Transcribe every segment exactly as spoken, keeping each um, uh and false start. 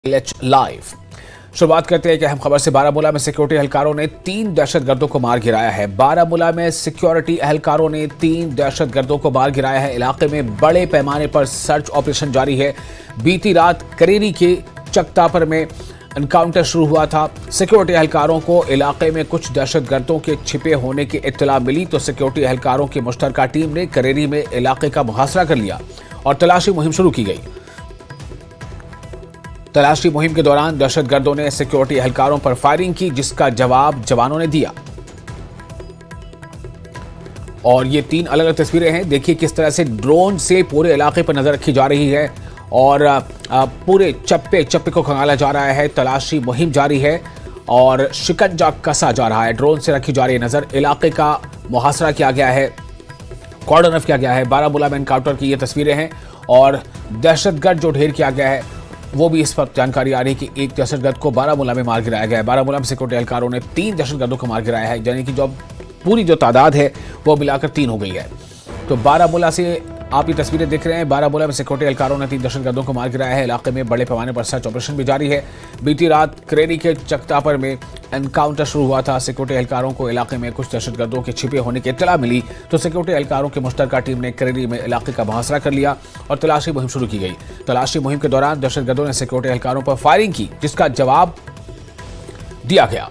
Live शुरुआत करते हैं कि अहम खबर से। बारामूला में सिक्योरिटी एहलकारों ने तीन दहशतगर्दों को मार गिराया है। बारामूला में सिक्योरिटी एहलकारों ने तीन दहशतगर्दों को मार गिराया है। इलाके में बड़े पैमाने पर सर्च ऑपरेशन जारी है। बीती रात करेरी के चकतापर में एनकाउंटर शुरू हुआ था। सिक्योरिटी एहलकारों को इलाके में कुछ दहशतगर्दों के छिपे होने की इत्तला मिली तो सिक्योरिटी एहलकारों की मुश्तरका टीम ने करेरी में इलाके का मुहासरा कर लिया और तलाशी मुहिम शुरू की गई। तलाशी मुहिम के दौरान दहशतगर्दों ने सिक्योरिटी एहलकारों पर फायरिंग की, जिसका जवाब जवानों ने दिया। और ये तीन अलग अलग तस्वीरें हैं। देखिए किस तरह से ड्रोन से पूरे इलाके पर नजर रखी जा रही है और पूरे चप्पे चप्पे को खंगाला जा रहा है। तलाशी मुहिम जारी है और शिकंजा कसा जा रहा है। ड्रोन से रखी जा रही है नजर। इलाके का मुहासरा किया गया है, कॉर्डन ऑफ किया गया है। बारामूला में एनकाउंटर की ये तस्वीरें हैं और दहशतगर्द जो ढेर किया गया है वो भी इस वक्त जानकारी आ रही है कि एक दहशतगर्द को बारामूला में मार गिराया गया है। बारामूला में सिक्योरिटी एहलकारों ने तीन दहशतगर्दों को मार गिराया है, यानी कि जो पूरी जो तादाद है वो मिलाकर तीन हो गई है। तो बारामूला से आप ये तस्वीरें देख रहे हैं। बारामूला में सिक्योरिटी एहलकारों ने तीन दहशतगर्दों को मार गिराया है। इलाके में बड़े पैमाने पर सर्च ऑपरेशन भी जारी है। बीती रात करेरी के चकतापर में एनकाउंटर शुरू हुआ था। सिक्योरिटी एहलकारों को इलाके में कुछ दहशतगर्दों के छिपे होने की इत्तला मिली तो सिक्योरिटी एहलकारों की मुश्तरका टीम ने करेरी में इलाके का मुहासरा कर लिया और तलाशी मुहिम शुरू की गई। तलाशी मुहिम के दौरान दहशतगर्दों ने सिक्योरिटी एहलकारों पर फायरिंग की, जिसका जवाब दिया गया।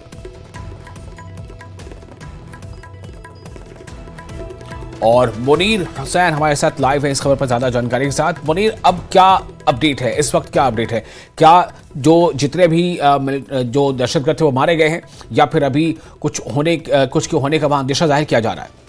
और मुनीर हुसैन हमारे साथ लाइव है इस खबर पर ज्यादा जानकारी के साथ। मुनीर, अब क्या अपडेट है, इस वक्त क्या अपडेट है? क्या जो जितने भी जो दहशतगर्द थे वो मारे गए हैं या फिर अभी कुछ होने कुछ के होने का वहां अंदेशा जाहिर किया जा रहा है?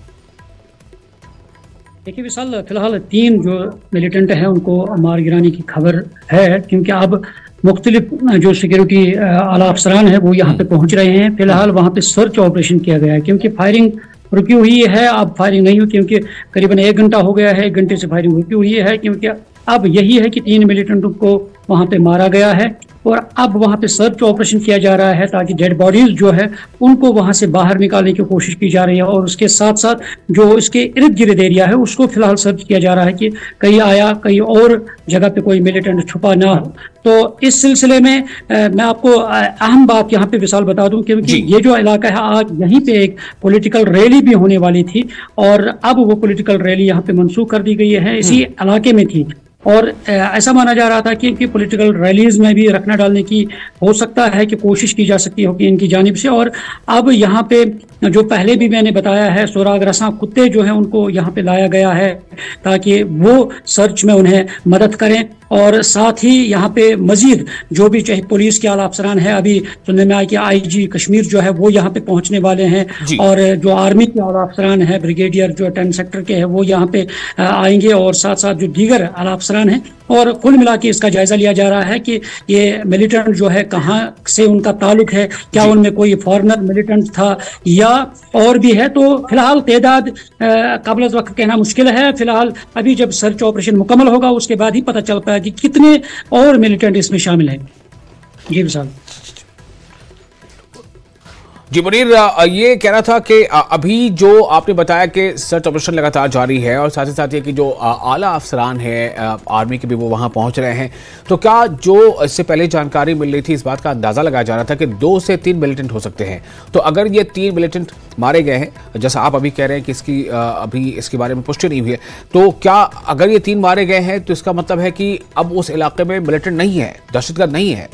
देखिए विशाल, फिलहाल तीन जो मिलिटेंट हैं उनको मार गिराने की खबर है, क्योंकि अब मुख्तलिफ जो सिक्योरिटी आला अफसरान है वो यहाँ पे पहुंच रहे हैं। फिलहाल वहाँ पे सर्च ऑपरेशन किया गया है, क्योंकि फायरिंग रुकी हुई है। अब फायरिंग नहीं हुई क्योंकि करीबन एक घंटा हो गया है। एक घंटे से फायरिंग रुकी हुई है क्योंकि अब यही है कि तीन मिलिटेंटों को वहां पे मारा गया है और अब वहां पे सर्च ऑपरेशन किया जा रहा है ताकि डेड बॉडीज जो है उनको वहां से बाहर निकालने की कोशिश की जा रही है। और उसके साथ साथ जो इसके इर्द गिर्द एरिया है उसको फिलहाल सर्च किया जा रहा है कि कहीं आया कहीं और जगह पे कोई मिलिटेंट छुपा ना हो। तो इस सिलसिले में आ, मैं आपको अहम बात यहाँ पे विशाल बता दूं, क्योंकि ये जो इलाका है आज यहीं पे एक पॉलिटिकल रैली भी होने वाली थी और अब वो पॉलिटिकल रैली यहाँ पे मनसूख कर दी गई है। इसी इलाके में थी और ऐसा माना जा रहा था कि इनकी पॉलिटिकल रैलीज में भी रखना डालने की हो सकता है कि कोशिश की जा सकती हो कि इनकी जानिब से। और अब यहाँ पे जो पहले भी मैंने बताया है, सुराग रसां कुत्ते जो हैं उनको यहाँ पे लाया गया है ताकि वो सर्च में उन्हें मदद करें। और साथ ही यहाँ पे मजीद जो भी चाहे पुलिस के आला अफसरान है, अभी सुनने में आया कि आईजी कश्मीर जो है वो यहाँ पे पहुंचने वाले हैं और जो आर्मी के आला अफसरान है, ब्रिगेडियर जो टेन सेक्टर के हैं वो यहाँ पे आएंगे और साथ साथ जो दीगर आला अफसरान हैं। और कुल मिला के इसका जायजा लिया जा रहा है कि ये मिलिटेंट जो है कहाँ से उनका ताल्लुक है, क्या उनमें कोई फॉरेनर मिलिटेंट था या और भी है। तो फिलहाल तादाद काबिल वक्त कहना मुश्किल है। फिलहाल अभी जब सर्च ऑपरेशन मुकम्मल होगा उसके बाद ही पता चल पाएगा कि कितने और मिलिटेंट इसमें शामिल हैं। जी विशाल। जी मुनीर, ये कह रहा था कि अभी जो आपने बताया कि सर्च ऑपरेशन लगातार जारी है और साथ ही साथ ये कि जो आला अफसरान है आर्मी के भी वो वहां पहुंच रहे हैं, तो क्या जो इससे पहले जानकारी मिल रही थी इस बात का अंदाजा लगाया जा रहा था कि दो से तीन मिलिटेंट हो सकते हैं? तो अगर ये तीन मिलिटेंट मारे गए हैं, जैसा आप अभी कह रहे हैं कि इसकी अभी इसके बारे में पुष्टि नहीं हुई है, तो क्या अगर ये तीन मारे गए हैं तो इसका मतलब है कि अब उस इलाके में मिलिटेंट नहीं है, दहशतगर्द नहीं है?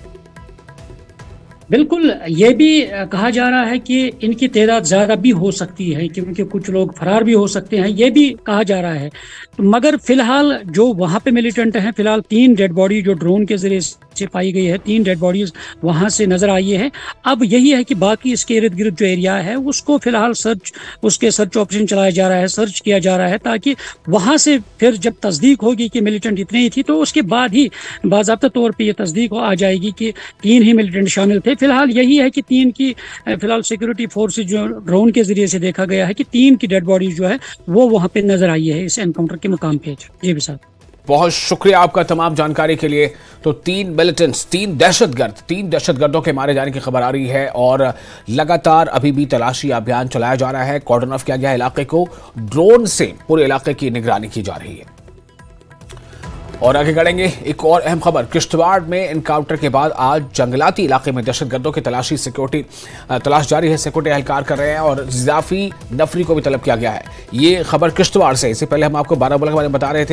बिल्कुल, ये भी कहा जा रहा है कि इनकी तादाद ज़्यादा भी हो सकती है क्योंकि कुछ लोग फरार भी हो सकते हैं, ये भी कहा जा रहा है। मगर फिलहाल जो वहाँ पे मिलिटेंट हैं, फिलहाल तीन डेड बॉडी जो ड्रोन के जरिए से पाई गई है, तीन डेड बॉडीज वहाँ से नजर आई है। अब यही है कि बाकी इसके इर्द गिर्द जो एरिया है उसको फिलहाल सर्च उसके सर्च ऑपरेशन चलाया जा रहा है, सर्च किया जा रहा है ताकि वहाँ से फिर जब तस्दीक होगी कि मिलिटेंट इतने ही थी तो उसके बाद ही बाज़ाब्ता तौर पर यह तस्दीक आ जाएगी कि तीन ही मिलिटेंट शामिल थे। फिलहाल यही है कि तीन की फिलहाल सिक्योरिटी फोर्सेज जो ड्रोन के जरिए से देखा गया है कि तीन की डेड बॉडी जो है वो वहाँ पे नजर आई है इस एनकाउंटर के मुकाम पे। जी विशाल, बहुत शुक्रिया आपका तमाम जानकारी के लिए। तो तीन मिलिटेंट्स, तीन दहशतगर्द तीन दहशतगर्दों के मारे जाने की खबर आ रही है और लगातार अभी भी तलाशी अभियान चलाया जा रहा है। कॉर्डन ऑफ किया गया इलाके को, ड्रोन से पूरे इलाके की निगरानी की जा रही है। और आगे बढ़ेंगे, एक और अहम खबर। किश्तवाड़ में एनकाउंटर के बाद आज जंगलाती इलाके में दहशतगर्दों की तलाशी सिक्योरिटी तलाश जारी है। सिक्योरिटी एहलकार कर रहे हैं और इजाफी नफरी को भी तलब किया गया है। ये खबर किश्तवाड़ से, इससे पहले हम आपको बारामूला के बारे में बता रहे थे।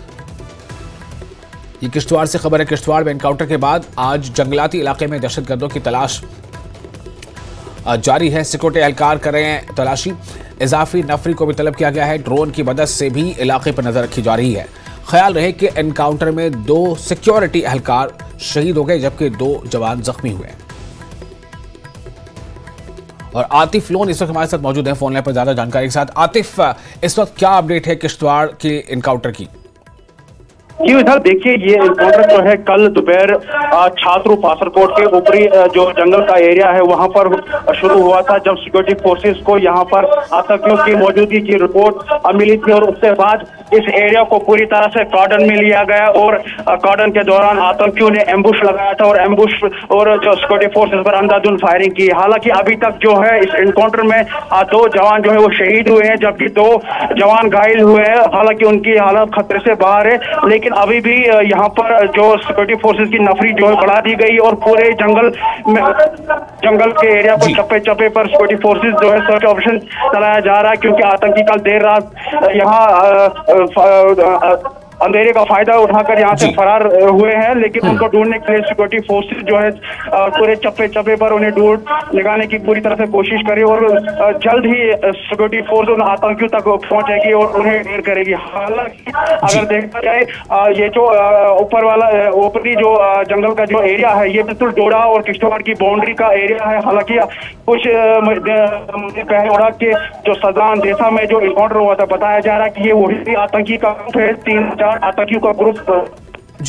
ये किश्तवाड़ से खबर है। किश्तवाड़ में एनकाउंटर के बाद आज जंगलाती इलाके में दहशतगर्दों की तलाश जारी है। सिक्योरिटी एहलकार कर रहे हैं तलाशी। इजाफी नफरी को भी तलब किया गया है। ड्रोन की मदद से भी इलाके पर नजर रखी जा रही है। ख्याल रहे कि एनकाउंटर में दो सिक्योरिटी एहलकार शहीद हो गए जबकि दो जवान जख्मी हुए। और आतिफ लोन इस वक्त हमारे साथ मौजूद है फोन लाइन पर ज्यादा जानकारी के साथ। आतिफ, इस वक्त क्या अपडेट है किश्तवाड़ के एनकाउंटर की? जी सर, देखिए ये एनकाउंटर जो है कल दोपहर छात्र पासरकोट के ऊपरी जो जंगल का एरिया है वहां पर शुरू हुआ था, जब सिक्योरिटी फोर्सेस को यहां पर आतंकियों की मौजूदगी की रिपोर्ट मिली थी। और उसके बाद इस एरिया को पूरी तरह से कॉर्डन में लिया गया और कॉर्डन के दौरान आतंकियों ने एम्बुश लगाया था और एम्बुश और जो सिक्योरिटी फोर्सेस पर अंधाधुंध फायरिंग की। हालांकि अभी तक जो है इस एनकाउंटर में दो जवान जो है वो शहीद हुए हैं जबकि दो जवान घायल हुए हैं। हालांकि उनकी हालत खतरे से बाहर है, लेकिन अभी भी यहाँ पर जो सिक्योरिटी फोर्सेस की नफरी जो है बढ़ा दी गई और पूरे जंगल में जंगल के एरिया पर चप्पे चप्पे पर सिक्योरिटी फोर्सेस जो है सर्च ऑपरेशन चलाया जा रहा है, क्योंकि आतंकी कल देर रात यहाँ अंधेरे का फायदा उठाकर यहाँ से फरार हुए हैं। लेकिन उनको ढूंढने के लिए सिक्योरिटी फोर्सेस जो है पूरे चप्पे चप्पे पर उन्हें ढूंढ लगाने की पूरी तरह से कोशिश करी और जल्द ही सिक्योरिटी फोर्स उन आतंकियों तक पहुंचेगी और उन्हें ढेर करेगी। हालांकि अगर देखा जाए ये जो ऊपर वाला ऊपरी जो जंगल का जो एरिया है ये बिल्कुल डोडा और किश्तवाड़ की बाउंड्री का एरिया है। हालांकि कुछ पहले डोडा के जो सदान देसा में जो एनकाउंटर हुआ था बताया जा रहा है कि ये वही आतंकी का ग्रुप है, तीन आतंकियों का ग्रुप जी।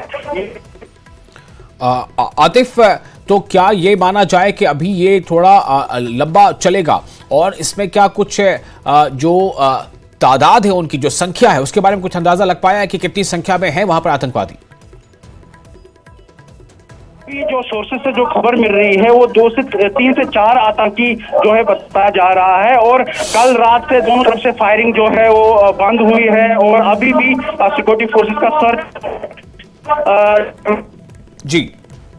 आतिफ, तो क्या ये माना जाए कि अभी ये थोड़ा लंबा चलेगा और इसमें क्या कुछ जो तादाद है उनकी जो संख्या है उसके बारे में कुछ अंदाजा लग पाया है कि कितनी संख्या में है वहां पर आतंकवादी? जो सोर्सेस से जो खबर मिल रही है वो दो से तीन से चार आतंकी जो है बताया जा रहा है और कल रात से दोनों तरफ से फायरिंग जो है वो बंद हुई है और अभी भी सिक्योरिटी फोर्सेस का सर्च जी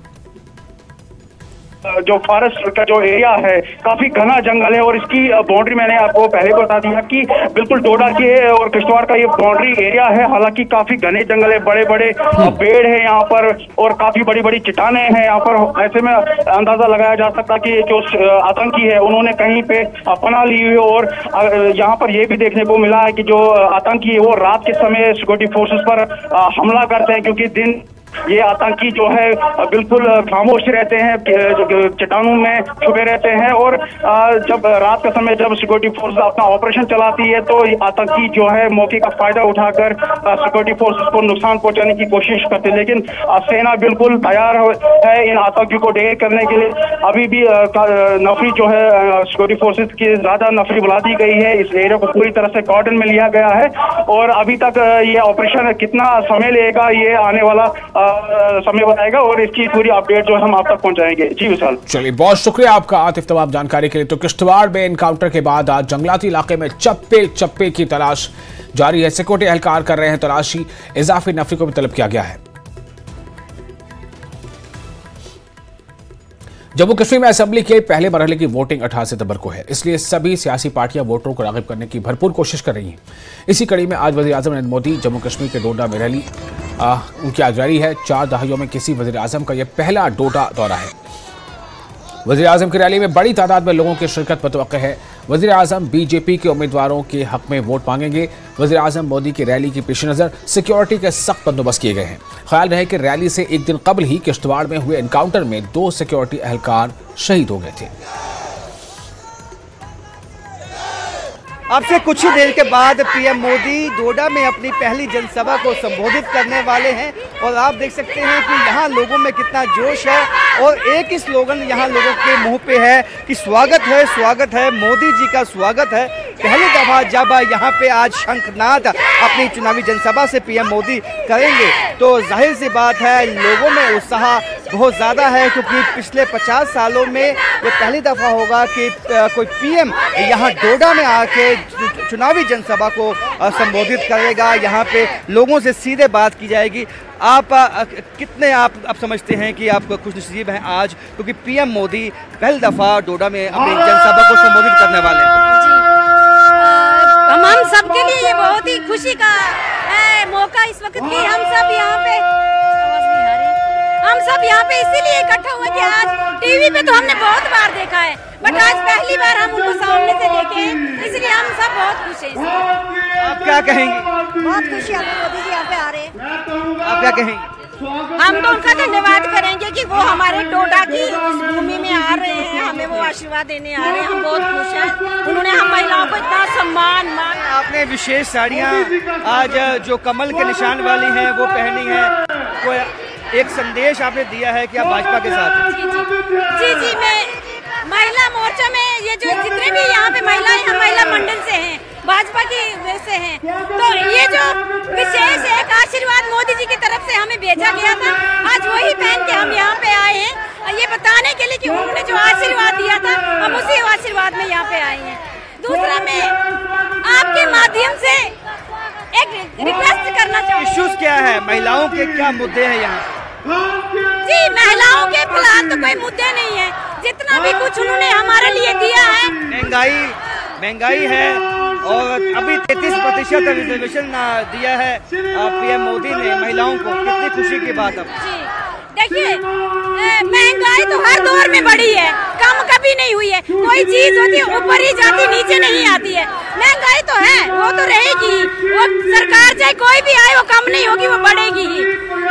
जो फॉरेस्ट का जो एरिया है काफी घना जंगल है और इसकी बाउंड्री मैंने आपको पहले बता दिया कि बिल्कुल डोडा के और किश्तवाड़ का ये बाउंड्री एरिया है। हालांकि काफी घने जंगल है, बड़े बड़े पेड़ है यहाँ पर और काफी बड़ी बड़ी चट्टाने हैं यहाँ पर। ऐसे में अंदाजा लगाया जा सकता कि जो आतंकी है उन्होंने कहीं पे पनाह ली हुई और यहाँ पर यह भी देखने को मिला है कि जो आतंकी है वो रात के समय सिक्योरिटी फोर्सेस पर हमला करते हैं, क्योंकि दिन ये आतंकी जो है बिल्कुल खामोश रहते हैं, चट्टानों में छुपे रहते हैं और जब रात का समय जब सिक्योरिटी फोर्स अपना ऑपरेशन चलाती है तो आतंकी जो है मौके का फायदा उठाकर सिक्योरिटी फोर्सेस को नुकसान पहुंचाने की कोशिश करते हैं। लेकिन सेना बिल्कुल तैयार है इन आतंकियों को ढेर करने के लिए। अभी भी नफरी जो है सिक्योरिटी फोर्सेस की ज्यादा नफरी बुला दी गई है, इस एरिया को पूरी तरह से कॉर्डन में लिया गया है और अभी तक ये ऑपरेशन कितना समय लेगा ये आने वाला समय बताएगा और इसकी पूरी अपडेट जो हम आप तक पहुंचाएंगे। जी विशाल, चलिए बहुत शुक्रिया आपका आतिफ तमाम जानकारी के लिए। तो किश्तवाड़ में एनकाउंटर के बाद आज जंगलाती इलाके में चप्पे चप्पे की तलाश जारी है। सिक्योरिटी एहलकार कर रहे हैं तलाशी। इजाफी नफरी को भी तलब किया गया है। जम्मू कश्मीर में असेंबली के पहले मरहले की वोटिंग अठारह सितंबर को है, इसलिए सभी सियासी पार्टियां वोटरों को राग़िब करने की भरपूर कोशिश कर रही हैं। इसी कड़ी में आज वज़ीर आज़म नरेंद्र मोदी जम्मू कश्मीर के डोडा में रैली उनकी आज जारी है। चार दहाइयों में किसी वज़ीर आज़म का यह पहला डोडा दौरा है। वज़ीर आज़म की रैली में बड़ी तादाद में लोगों की शिरकत मुतवक्के है। वज़ीर आज़म बीजेपी के उम्मीदवारों के हक में वोट मांगेंगे। वज़ीर आज़म मोदी की रैली के पेश नज़र सिक्योरिटी के सख्त बंदोबस्त किए गए हैं। ख्याल रहे कि रैली से एक दिन कबल ही किश्तवाड़ में हुए एनकाउंटर में दो सिक्योरिटी एहलकार शहीद हो गए थे। अब से कुछ ही देर के बाद पीएम मोदी डोडा में अपनी पहली जनसभा को संबोधित करने वाले हैं और आप देख सकते हैं कि यहाँ लोगों में कितना जोश है और एक ही स्लोगन यहाँ लोगों के मुंह पे है कि स्वागत है, स्वागत है, मोदी जी का स्वागत है। पहली दफा जब यहाँ पे आज शंखनाद अपनी चुनावी जनसभा से पीएम मोदी करेंगे तो जाहिर सी बात है लोगों में उत्साह बहुत ज़्यादा है, क्योंकि पिछले पचास सालों में ये पहली दफ़ा होगा कि कोई पीएम यहाँ डोडा में आके चुनावी जनसभा को संबोधित करेगा। यहाँ पे लोगों से सीधे बात की जाएगी। आप कितने आप आप समझते हैं कि आप खुशनसीब हैं आज, क्योंकि पीएम मोदी पहली दफ़ा डोडा में अपनी जनसभा को संबोधित करने वाले हैं? जी, हम हम सबके लिए ये बहुत ही खुशी का है मौका इस वक्त कि हम सब यहाँ पे हम सब यहाँ पे इसीलिए इकट्ठा हुए कि आज टीवी पे तो हमने बहुत बार देखा है, बट आज पहली बार हम उनको सामने से देखे हैं, इसलिए हम सब बहुत खुश हैं। आप क्या कहेंगे? बहुत खुशी है मोदी जी यहाँ पे आ रहे हैं। आप क्या कहेंगे? हम तो उनका धन्यवाद करेंगे कि वो हमारे डोडा की भूमि में आ रहे हैं, हमें वो आशीर्वाद देने आ रहे हैं। हम बहुत खुश हैं, उन्होंने हम महिलाओं को इतना सम्मान मान। आपने विशेष साड़ियाँ आज जो कमल के निशान वाली हैं वो पहनी है, कोई एक संदेश आपने दिया है कि आप भाजपा के साथ हैं? जी जी जी जी मैं महिला मोर्चा में ये जो जितने भी यहाँ पे महिलाएं हैं महिला मंडल से हैं, भाजपा की से हैं, तो ये जो विशेष एक आशीर्वाद मोदी जी की तरफ से हमें भेजा गया था, आज वही पहन के हम यहाँ पे आए हैं, ये बताने के लिए कि उन्होंने जो आशीर्वाद दिया था हम उसी आशीर्वाद में यहाँ पे आए हैं। दूसरा मैं आपके माध्यम से एक रिक्वेस्ट करना चाहूँगी। इश्यूज क्या है, महिलाओं के क्या मुद्दे हैं यहाँ? जी महिलाओं के फिलहाल तो कोई मुद्दे नहीं है, जितना भी कुछ उन्होंने हमारे लिए दिया है। महंगाई महंगाई है और अभी तैतीस प्रतिशत रिजर्वेशन दिया है पीएम मोदी ने महिलाओं को, कितनी खुशी की बात है। जी देखिए महंगाई तो हर दौर में बढ़ी है, कम कभी नहीं हुई है। कोई चीज होती है ऊपर ही जाती नीचे नहीं आती है। महंगाई तो है, वो तो रहेगी, वो सरकार चाहे कोई भी आए वो कम नहीं होगी, वो बढ़ेगी ही।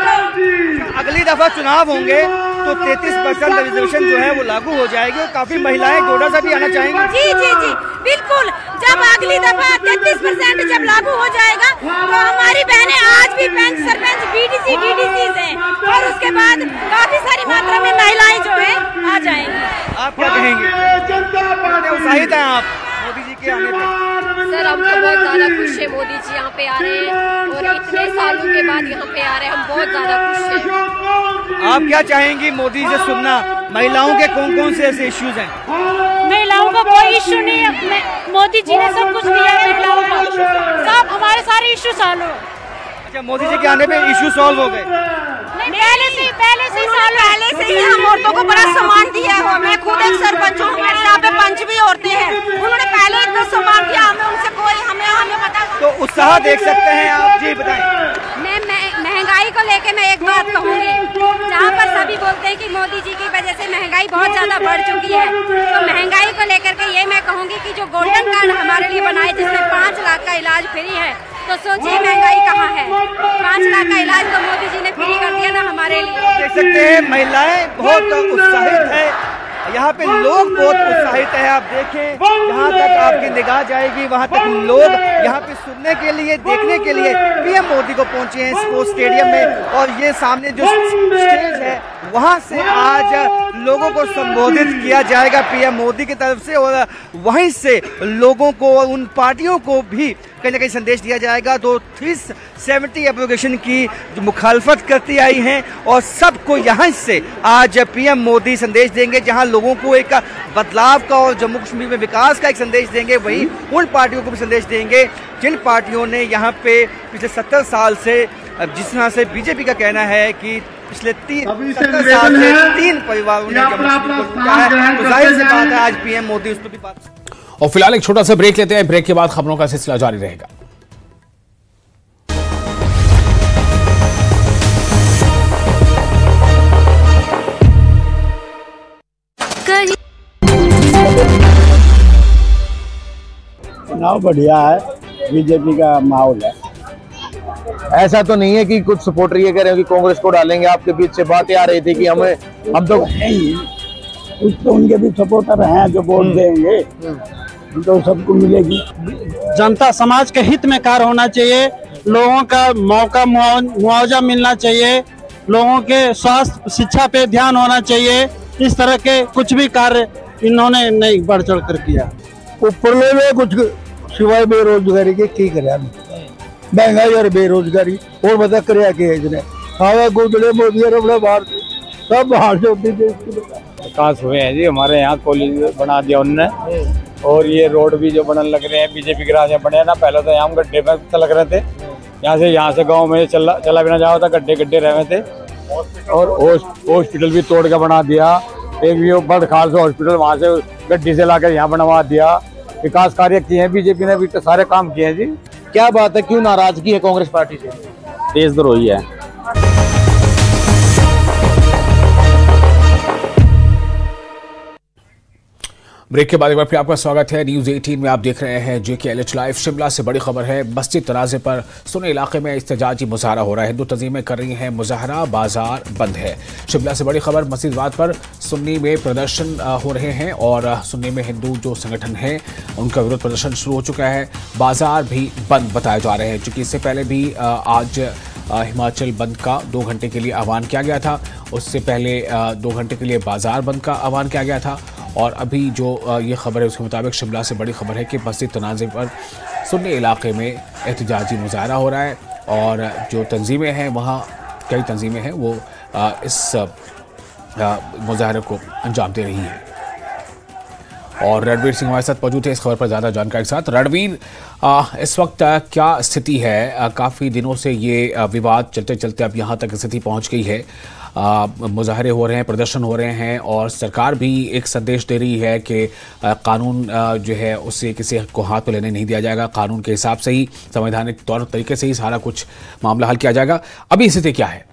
तो अगली दफा चुनाव होंगे तो तैतीस परसेंट रिजर्वेशन जो है वो लागू हो जाएगी और काफी महिलाएं डोडा से भी आना चाहेंगी। जी जी जी बिल्कुल, जब अगली दफा तैतीस परसेंट जब लागू हो जाएगा तो हमारी बहनें आज भी पंच सरपंच बीडीसी डीडीसी हैं और उसके बाद काफी सारी मात्रा में महिलाएं जो है आ जाएंगी। आप क्या कहेंगे? कितने उत्साहित हैं आप मोदी जी के आने पे? सर हम तो बहुत ज़्यादा खुश हैं, मोदी जी यहाँ पे आ रहे हैं और इतने सालों के बाद यहाँ पे आ रहे हैं, हम बहुत ज़्यादा खुश हैं। आप क्या चाहेंगी मोदी से सुनना, महिलाओं के कौन कौन से ऐसे इश्यूज हैं? महिलाओं का कोई इश्यू नहीं है, मोदी जी ने सब कुछ दिया है महिलाओं को, सब हमारे सारे इश्यू सॉल्व हो। अच्छा, मोदी जी के आने पे इश्यू सॉल्व हो गए? पहले से पहले से पहले से ही हम औरतों को बड़ा सम्मान दिया है। मैं खुद एक सरपंच हूँ, हमारे यहाँ पे पंच भी औरतें हैं, उन्होंने पहले इतना सम्मान दिया हमें, उनसे कोई हमें हमें पता। तो उत्साह देख सकते हैं आप। जी बताएं। मैं महंगाई को लेके मैं एक बात कहूँगी, जहाँ पर सभी बोलते हैं कि मोदी जी की वजह से महंगाई बहुत ज्यादा बढ़ चुकी है, तो महंगाई को लेकर के ये मैं कहूँगी कि जो गोल्डन कार्ड हमारे लिए बनाए जिसमें पाँच लाख का इलाज फ्री है, तो सोचिए महंगाई कहाँ है। पाँच लाख का इलाज तो मोदी जी ने फ्री कर दिया ना हमारे लिए। देख सकते हैं महिलाएं बहुत उत्साहित है, यहाँ पे लोग बहुत उत्साहित है। आप देखें जहाँ तक आपकी निगाह जाएगी वहाँ तक लोग यहाँ पे सुनने के लिए, देखने के लिए पीएम मोदी को पहुँचे हैं स्पोर्ट्स स्टेडियम में। और ये सामने जो स्टेज है वहाँ से आज लोगों को संबोधित किया जाएगा पीएम मोदी की तरफ से, और वहीं से लोगों को और उन पार्टियों को भी कहीं ना कहीं संदेश दिया जाएगा जो थ्री सेवेंटी एप्लीकेशन की जो मुखालफत करती आई हैं, और सबको यहाँ से आज पीएम मोदी संदेश देंगे, जहाँ लोगों को एक बदलाव का और जम्मू कश्मीर में विकास का एक संदेश देंगे। वहीं उन पार्टियों को भी संदेश देंगे जिन पार्टियों ने यहाँ पे पिछले सत्तर साल से, जिस तरह से बीजेपी का कहना है कि पिछले तीन सत्तर साल से तीन परिवारों ने जम्मू कश्मीर को लूटा है, तो जाहिर सी बात है आज पीएम मोदी उस पर भी बात। और फिलहाल एक छोटा सा ब्रेक लेते हैं, ब्रेक के बाद खबरों का सिलसिला जारी रहेगा। चुनाव बढ़िया है, बीजेपी का माहौल है। ऐसा तो नहीं है कि कुछ सपोर्टर ये कह रहे हो कि कांग्रेस को डालेंगे। आपके बीच से बातें आ रही थी कि हमें हम तो कुछ तो उनके भी सपोर्टर हैं जो वोट देंगे, तो सबको मिलेगी। जनता समाज के हित में कार्य होना चाहिए, लोगों का मौका मुआवजा मिलना चाहिए, लोगों के स्वास्थ्य शिक्षा पे ध्यान होना चाहिए। इस तरह के कुछ भी कार्य इन्होंने नहीं बढ़ चढ़ कर किया। ऊपर में कुछ सिवाय बेरोजगारी के की करे, महंगाई और बेरोजगारी और बता कर हाँ गुजरे मोदी अपने बाहर सब बाहर से होती थी। विकास हुए हैं जी, हमारे यहाँ कॉलेज बना दिया उन्होंने, और ये रोड भी जो बनने लग रहे हैं बीजेपी के राज में बने हैं ना। पहले तो यहाँ गड्ढे में लग रहे थे, यहाँ से यहाँ से गांव में चला चला भी ना जाओ था, गड्ढे गड्ढे रहे थे। और हॉस्पिटल भी तोड़ के बना दिया, एक भी बड़ खाल से हॉस्पिटल वहाँ से गड्ढी से लाकर यहाँ बनवा दिया। विकास कार्य किए हैं बीजेपी ने, भी तो सारे काम किए हैं जी। क्या बात है, क्यों नाराजगी है कांग्रेस पार्टी से? देशद्रोही है। ब्रेक के बाद एक बार फिर आपका स्वागत है। न्यूज अठारह में आप देख रहे हैं JK L H live. Shimla से बड़ी खबर है, मस्जिद तनाज़े पर सुन्नी इलाके में इस्तेजाजी मुजाहरा हो रहा है। हिंदू तंजीमें कर रही हैं मुजाहरा, बाजार बंद है। शिमला से बड़ी खबर, मस्जिद वाद पर सुन्नी में प्रदर्शन हो रहे हैं और सुन्नी में हिंदू जो संगठन है उनका विरोध प्रदर्शन शुरू हो चुका है। बाजार भी बंद बताए जा रहे हैं, चूँकि इससे पहले भी आज हिमाचल बंद का दो घंटे के लिए आह्वान किया गया था। उससे पहले दो घंटे के लिए बाजार बंद का आह्वान किया गया था। और अभी जो ये खबर है उसके मुताबिक शिमला से बड़ी खबर है कि मस्जिद तनाज़े पर सुन्नी इलाके में एहतजाजी मुजाहरा हो रहा है और जो तंजीमें हैं वहाँ कई तंजीमें हैं वो इस मुजाहरे को अंजाम दे रही हैं। और रणवीर सिंह हमारे साथ मौजूद है इस खबर पर ज़्यादा जानकारी के साथ। रणवीर, इस वक्त क्या स्थिति है? काफ़ी दिनों से ये विवाद चलते चलते अब यहाँ तक स्थिति पहुँच गई है, मुजाहरे हो रहे हैं, प्रदर्शन हो रहे हैं और सरकार भी एक संदेश दे रही है कि कानून जो है उससे किसी को हाथ पे लेने नहीं दिया जाएगा, कानून के हिसाब से ही, संवैधानिक तौर तरीके से ही सारा कुछ मामला हल किया जाएगा। अभी स्थिति क्या है?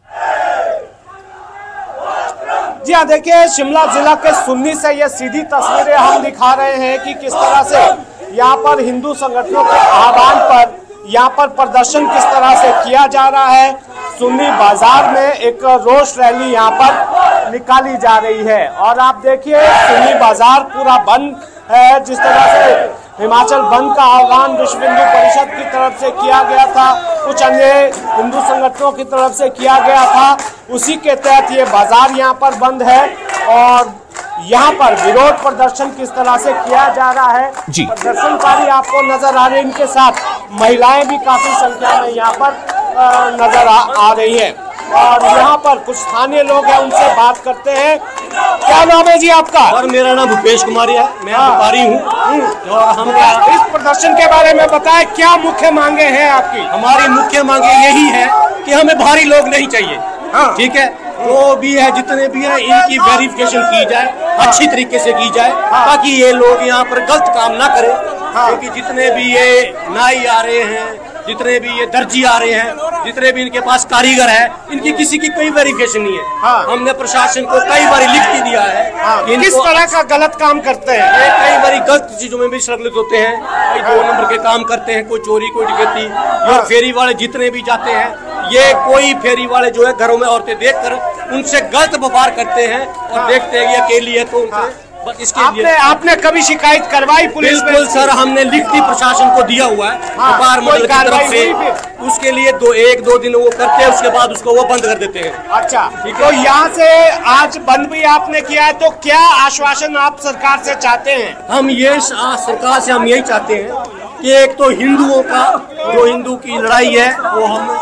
जी हाँ, देखिए शिमला जिला के सुन्नी से ये सीधी तस्वीरें हम दिखा रहे हैं कि किस तरह से यहाँ पर हिंदू संगठनों के आह्वान पर यहाँ पर प्रदर्शन किस तरह से किया जा रहा है। सुन्नी बाजार में एक रोष रैली यहाँ पर निकाली जा रही है और आप देखिए सुन्नी बाजार पूरा बंद है। जिस तरह से हिमाचल बंद का आह्वान विश्व हिंदू परिषद की तरफ से किया गया था, कुछ अन्य हिंदू संगठनों की तरफ से किया गया था, उसी के तहत ये बाजार यहाँ पर बंद है और यहाँ पर विरोध प्रदर्शन किस तरह से किया जा रहा है। प्रदर्शनकारी आपको नजर आ रहे हैं, इनके साथ महिलाएं भी काफी संख्या में यहाँ पर नजर आ, आ रही है और यहाँ पर कुछ स्थानीय लोग हैं, उनसे बात करते हैं। क्या नाम है जी आपका? और मेरा नाम भूपेश कुमारी है, मैं व्यापारी हूँ। और हम इस प्रदर्शन के बारे में बताएं, क्या मुख्य मांगे हैं आपकी? हमारी मुख्य मांगे यही है कि हमें भारी लोग नहीं चाहिए, ठीक है, जो भी है जितने भी है इनकी वेरिफिकेशन की जाए, अच्छी तरीके से की जाए, ताकि ये लोग यहाँ पर गलत काम ना करें। क्योंकि जितने भी ये नाई आ रहे हैं, जितने भी ये दर्जी आ रहे हैं, जितने भी इनके पास कारीगर है, इनकी किसी की कोई वेरिफिकेशन नहीं है। हाँ। हमने प्रशासन को कई बार लिख भी दिया है। हाँ। कि किस तरह का गलत काम करते हैं, कई बार गलत चीजों में भी संलग्न होते हैं, कई दो नंबर के काम करते हैं, कोई चोरी कोई डकैती। और फेरी वाले जितने भी जाते हैं, ये कोई फेरी वाले जो है घरों में औरतें देखकर उनसे गलत व्यवहार करते हैं और देखते हैं कि अकेली है तो उनसे बस इसके आपने, लिए आपने कभी शिकायत करवाई पुलिस में? बिल्कुल सर, हमने लिखती प्रशासन को दिया हुआ है। हाँ, व्यापार मंडल की तरफ से उसके लिए दो एक दो दिन वो करते हैं, उसके बाद उसको वो बंद कर देते हैं। अच्छा, तो यहाँ से आज बंद भी आपने किया है, तो क्या आश्वासन आप सरकार से चाहते हैं? हम ये सरकार से हम यही चाहते हैं कि एक तो हिंदुओं का जो हिंदू की लड़ाई है वो हम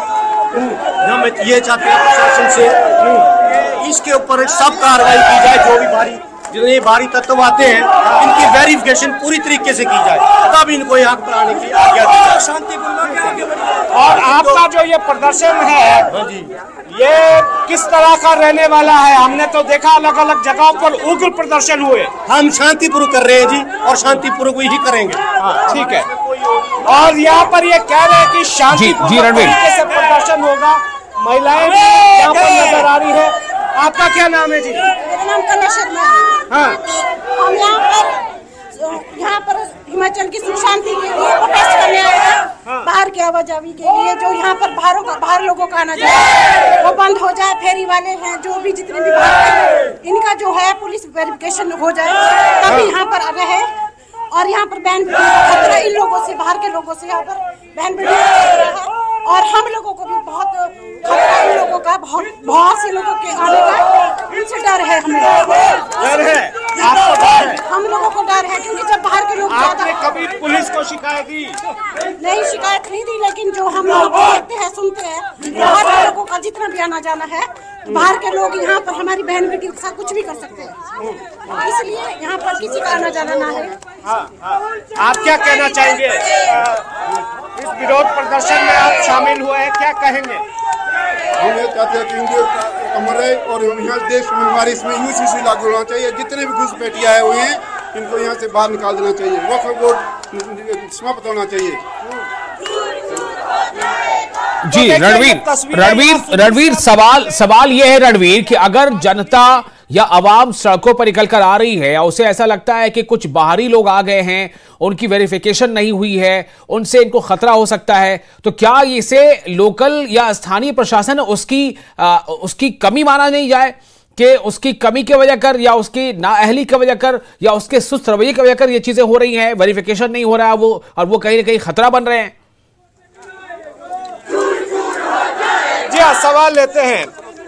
हम ये चाहते हैं प्रशासन से इसके ऊपर सब कार्रवाई की जाए। जो भी भारी जितने भारी तत्व आते हैं इनकी वेरिफिकेशन पूरी तरीके से की जाए, तब इनको यहाँ पर आने की आज्ञा दी जाए शांतिपूर्वक। और आपका जो ये प्रदर्शन है, हाँ जी, ये किस तरह का रहने वाला है? हमने तो देखा अलग अलग जगहों पर उग्र प्रदर्शन हुए। हम शांतिपूर्वक कर रहे हैं जी और शांतिपूर्वक ही करेंगे। ठीक है। और यहाँ पर ये कह रहे हैं कि शांतिपूर्वक तरीके से प्रदर्शन होगा। महिलाएं भी यहाँ पर नजर आ रही है। आपका क्या नाम है जी? मेरा नाम कला शर्मा है। हाँ। हम यहाँ पर यहाँ पर हिमाचल की सुख शांति के लिए प्रोटेस्ट करने आए हैं। हाँ। बाहर की आवाजाही के लिए जो यहाँ पर बाहरों का बाहर लोगों का आना जाए वो बंद हो जाए। फेरी वाले हैं जो भी जितने भी बाहर इनका जो है पुलिस वेरिफिकेशन हो जाए, तभी यहाँ पर रहे। और यहाँ पर बैन खतरा इन लोगों से, बाहर के लोगों से यहाँ पर बैन खतरा है और हम लोगों को भी बहुत खतरा इन लोगों का, बहुत बहुत से लोगों के आने का इनसे डर है। हमें डर है, आपको डर है? हम लोगों को डर है क्योंकि जब बाहर के लोग आपने कभी पुलिस को शिकायत आना जाना है, बाहर के लोग यहाँ पर हमारी बहन बेटी के साथ कुछ भी कर सकते हैं, इसलिए यहाँ पर किसी का आना जाना ना है। हाँ, हाँ। आप क्या कहना चाहेंगे? इस विरोध प्रदर्शन में आप शामिल हुए हैं, क्या कहेंगे? हम ये चाहते हैं कि इंडिया हमारे और यहाँ देश में हमारे इसमें यूसीसी लागू होना चाहिए। जितने भी घुसपैठी आए हुए हैं इनको यहाँ से बाहर निकाल देना चाहिए, वक्फ बोर्ड समाप्त होना चाहिए। जी रणवीर रणवीर रणवीर सवाल सवाल यह है रणवीर कि अगर जनता या आवाम सड़कों पर निकल कर आ रही है या उसे ऐसा लगता है कि कुछ बाहरी लोग आ गए हैं, उनकी वेरिफिकेशन नहीं हुई है, उनसे इनको खतरा हो सकता है, तो क्या इसे लोकल या स्थानीय प्रशासन उसकी आ, उसकी कमी माना नहीं जाए कि उसकी कमी की वजह कर या उसकी नाअहली की वजह कर या उसके सुस्त रवैये की वजह कर ये चीजें हो रही हैं, वेरिफिकेशन नहीं हो रहा है वो और वो कहीं ना कहीं खतरा बन रहे हैं? जी हाँ, सवाल लेते हैं।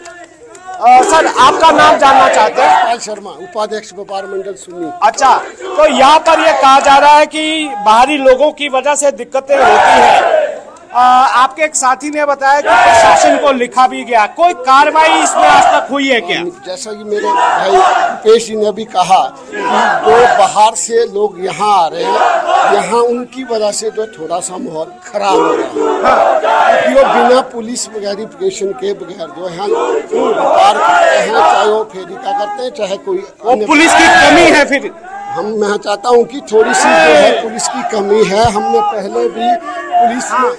आ, सर आपका नाम जानना चाहते हैं? पाल शर्मा, उपाध्यक्ष व्यापार मंडल सुन्नी। अच्छा, तो यहाँ पर यह कहा जा रहा है कि बाहरी लोगों की वजह से दिक्कतें होती हैं। आ, आपके एक साथी ने बताया कि प्रशासन को लिखा भी गया, कोई कार्रवाई इसमें आज तक हुई है क्या? जैसा कि मेरे भाई पेश जी ने भी कहा कि जो बाहर से लोग यहाँ आ रहे हैं, यहाँ उनकी वजह से जो थोड़ा सा माहौल खराब हो रहा है, क्योंकि वो बिना पुलिस वेरिफिकेशन के बगैर जो है व्यापार करते हैं, चाहे वो फेरी का करते हैं चाहे कोई पुलिस की कमी है। फिर हम मैं चाहता हूँ कि थोड़ी सी जो है पुलिस की कमी है। हमने पहले भी पुलिस में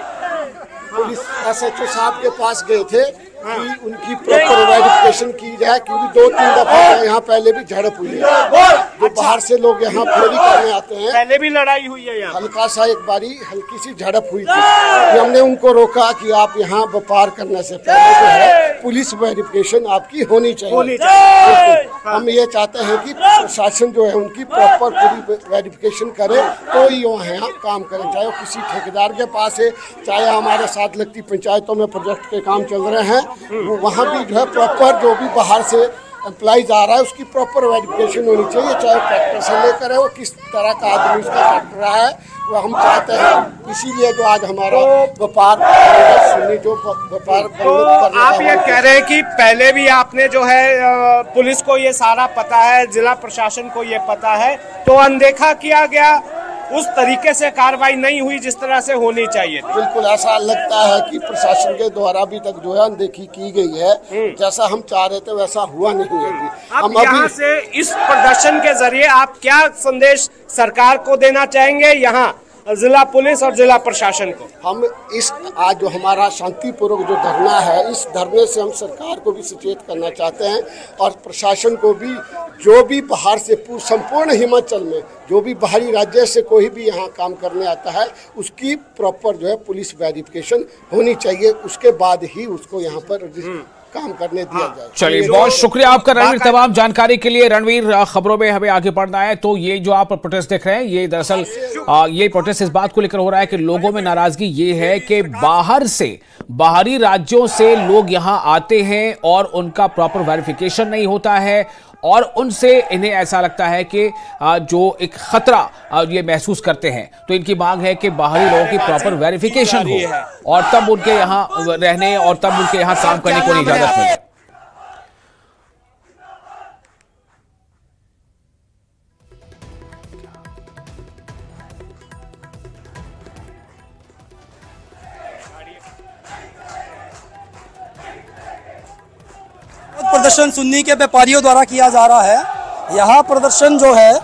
पुलिस एस एच ओ साहब के पास गए थे कि उनकी प्रॉपर वेरिफिकेशन की जाए, क्योंकि दो तीन दफा यहाँ पहले भी झड़प हुई है। जो बाहर से लोग यहाँ फेरी करने आते हैं, पहले भी लड़ाई हुई है यहाँ, हल्का सा एक बारी हल्की सी झड़प हुई थी कि हमने उनको रोका कि आप यहाँ व्यापार करने से पहले जो है पुलिस वेरिफिकेशन आपकी होनी चाहिए, होनी चाहिए। हम ये चाहते हैं कि प्रशासन जो है उनकी प्रॉपर पूरी वेरिफिकेशन करे तो ही वो यहाँ काम करें, चाहे वो किसी ठेकेदार के पास है, चाहे हमारे साथ लगती पंचायतों में प्रोजेक्ट के काम चल रहे हैं, वो वहाँ भी जो है प्रॉपर जो भी बाहर से एम्प्लॉइज आ रहा है उसकी प्रॉपर वेरिफिकेशन होनी चाहिए, चाहे ट्रैक्टर से लेकर है वो किस तरह का आदमी उसका ट्रैक्टर रहा है, वो हम चाहते हैं। इसीलिए जो आज हमारा व्यापार सुन्नी जो व्यापार तो आप ये कह रहे हैं कि पहले भी आपने जो है पुलिस को ये सारा पता है, जिला प्रशासन को ये पता है, तो अनदेखा किया गया, उस तरीके से कार्रवाई नहीं हुई जिस तरह से होनी चाहिए। बिल्कुल ऐसा लगता है कि प्रशासन के द्वारा अभी तक जो है अनदेखी की गई है, जैसा हम चाह रहे थे वैसा हुआ नहीं है। हम यहाँ से इस प्रदर्शन के जरिए आप क्या संदेश सरकार को देना चाहेंगे, यहाँ जिला पुलिस और जिला प्रशासन को? हम इस आज जो हमारा शांतिपूर्वक जो धरना है, इस धरने से हम सरकार को भी सचेत करना चाहते हैं और प्रशासन को भी, जो भी बाहर से संपूर्ण हिमाचल में जो भी बाहरी राज्य से कोई भी यहाँ काम करने आता है उसकी प्रॉपर जो है पुलिस वेरिफिकेशन होनी चाहिए, उसके बाद ही उसको यहाँ पर काम करने दिया जाए। चलिए, बहुत शुक्रिया आपका रणवीर तमाम जानकारी के लिए। रणवीर, खबरों में हमें आगे बढ़ना है, तो ये जो आप प्रोटेस्ट देख रहे हैं ये दरअसल ये प्रोटेस्ट इस बात को लेकर हो रहा है कि लोगों में नाराजगी ये है कि बाहर से, बाहरी राज्यों से लोग यहाँ आते हैं और उनका प्रॉपर वेरिफिकेशन नहीं होता है और उनसे इन्हें ऐसा लगता है कि जो एक खतरा ये महसूस करते हैं, तो इनकी मांग है कि बाहरी लोगों की प्रॉपर वेरिफिकेशन हो और तब उनके यहाँ रहने और तब उनके यहाँ काम करने को इजाजत मिले। प्रदर्शन सुन्नी के व्यापारियों द्वारा किया जा रहा है। यहाँ प्रदर्शन जो है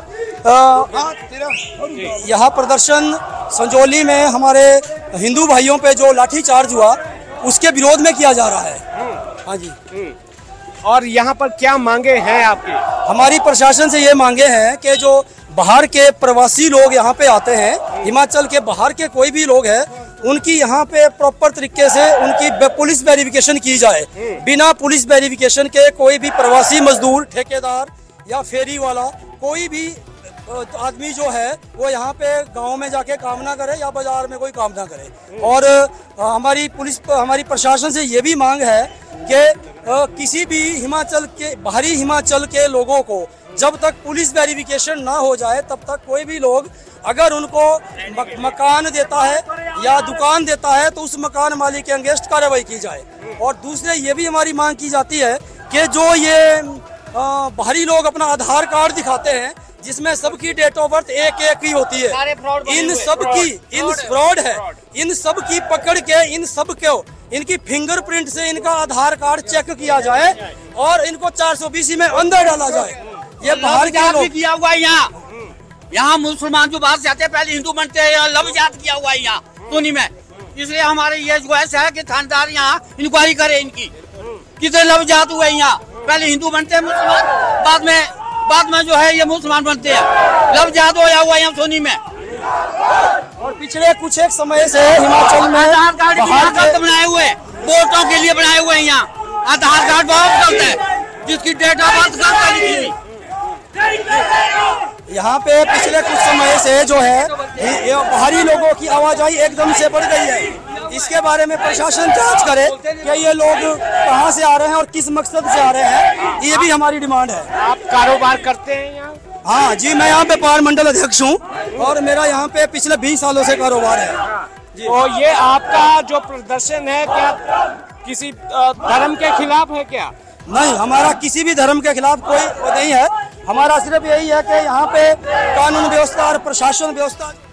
यहाँ प्रदर्शन संजौली में हमारे हिंदू भाइयों पे जो लाठीचार्ज हुआ उसके विरोध में किया जा रहा है। हाँ जी। और यहाँ पर क्या मांगे हैं आपकी? हमारी प्रशासन से ये मांगे हैं कि जो बाहर के प्रवासी लोग यहाँ पे आते हैं, हिमाचल के बाहर के कोई भी लोग हैं, उनकी यहाँ पे प्रॉपर तरीके से उनकी पुलिस वेरिफिकेशन की जाए। बिना पुलिस वेरिफिकेशन के कोई भी प्रवासी मजदूर, ठेकेदार या फेरी वाला कोई भी आदमी जो है वो यहाँ पे गांव में जाके काम ना करे या बाजार में कोई काम ना करे। और हमारी पुलिस, हमारी प्रशासन से ये भी मांग है कि किसी भी हिमाचल के, बाहरी हिमाचल के लोगों को जब तक पुलिस वेरिफिकेशन ना हो जाए तब तक कोई भी लोग अगर उनको मकान देता है या दुकान देता है तो उस मकान मालिक के अगेंस्ट कार्रवाई की जाए। और दूसरे ये भी हमारी मांग की जाती है कि जो ये बाहरी लोग अपना आधार कार्ड दिखाते हैं जिसमें सबकी डेट ऑफ बर्थ एक एक ही होती है, इन सब की इन फ्रॉड है, इन सब की पकड़ के इन सब को इनकी फिंगरप्रिंट से इनका आधार कार्ड चेक किया जाए और इनको चार सौ बीस में अंदर डाला जाए। ये बाहर के लोग किया हुआ है यहाँ यहाँ मुसलमान जो बाहर से आते हैं पहले हिंदू बनते हैं, यहाँ लव जात किया हुआ है यहाँ सोनी में। इसलिए हमारे ये जो है कि थानेदार यहाँ इंक्वायरी करे इनकी कितने लव जात हुए यहाँ, पहले हिंदू बनते हैं मुसलमान, बाद में बाद में जो है ये मुसलमान बनते हैं, लव जात होया हुआ यहाँ सोनी में। और पिछले कुछ एक समय से हिमाचल में आधार कार्ड बनाए हुए वोटों के लिए बनाए हुए हैं यहाँ, आधार कार्ड बहुत गलत है जिसकी डेट ऑफ बर्थ गलत है लिखी हुई। यहाँ पे पिछले कुछ समय से जो है ये बाहरी लोगों की आवाजाही एकदम से बढ़ गई है। इसके बारे में प्रशासन जांच करे कि ये लोग कहाँ से आ रहे हैं और किस मकसद से आ रहे हैं, ये भी हमारी डिमांड है। आप कारोबार करते हैं यहाँ? हाँ जी, मैं यहाँ पे व्यापार मंडल अध्यक्ष हूँ और मेरा यहाँ पे पिछले बीस सालों से कारोबार है। तो ये आपका जो प्रदर्शन है क्या किसी धर्म के खिलाफ है क्या? नहीं, हमारा किसी भी धर्म के खिलाफ कोई नहीं है। हमारा सिर्फ यही है कि यहाँ पे कानून व्यवस्था और प्रशासन व्यवस्था